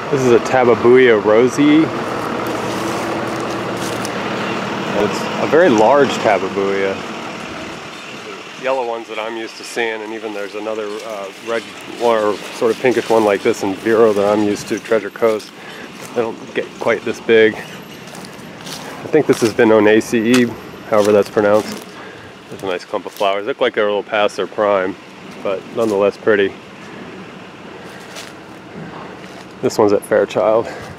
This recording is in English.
This is a Tabebuia rosea. It's a very large Tabebuia. Yellow ones that I'm used to seeing, and even there's another red one or sort of pinkish one like this in Vero that I'm used to, Treasure Coast. They don't get quite this big. I think this has been RO-zee-uh, however that's pronounced. There's a nice clump of flowers. They look like they're a little past their prime, but nonetheless pretty. This one's at Fairchild.